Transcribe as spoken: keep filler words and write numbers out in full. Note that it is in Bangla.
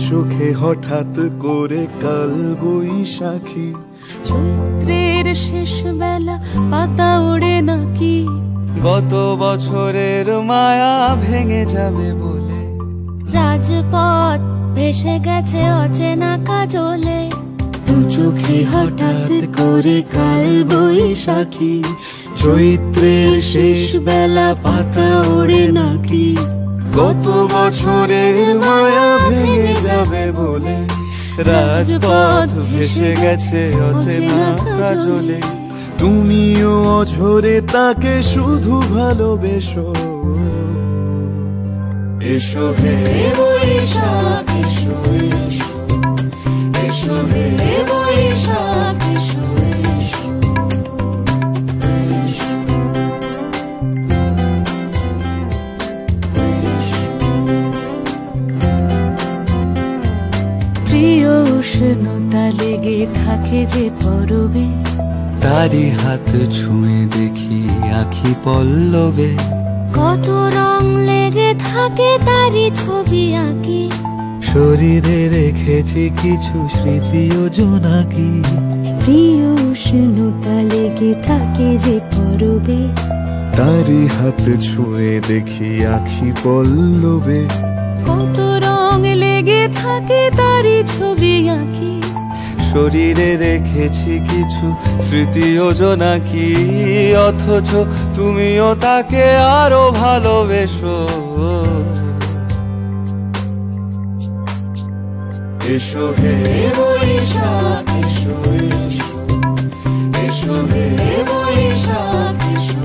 চোখে হঠাৎ করে কাল বৈশাখী, চৈত্রের শেষ বেলা পাতা ওড়ে নাকি, গত বছরের মায়া ভেঙে যাবে বলে, রাজপথ ভেসে গেছে অচেনা কাজলে, দু চোখে হঠাৎ করে কাল বৈশাখী, চৈত্রের শেষ বেলা পাতা ওড়ে নাকি, গত বছরের মায়া ভেঙে যাবে বলে, রাজপথ ভেসে গেছে অচেনা কাজলে। তুমিও অঝরে তাকে শুধু ভালোবেসো, এসো হে বৈশাখ এসো এসো, এসো হে বৈশাখ এসো এসো। প্রিয় উষ্ণতা লেগে থাকে যে পরবে, তারি হাত ছুঁয়ে দেখি আখি পল্লবে, কত রং লেগে থাকে তারি ছবি আঁকি, শরীরে রেখেছি কিছু স্মৃতি ও জোনাকি, প্রিয় উষ্ণতা লেগে থাকে যে পরবে, তারি হাত ছুঁয়ে দেখি আখি পল্লবে, কত রং লেগে থাকে তারি ছবি আঁকি, শরীরে রেখেছি কিছু স্মৃতি ও জোনাকি, অথচ তুমিও তাকে আরো ভালোবেসো, এসো হে বৈশাখ এসো এসো, এসো হে বৈশাখ এসো।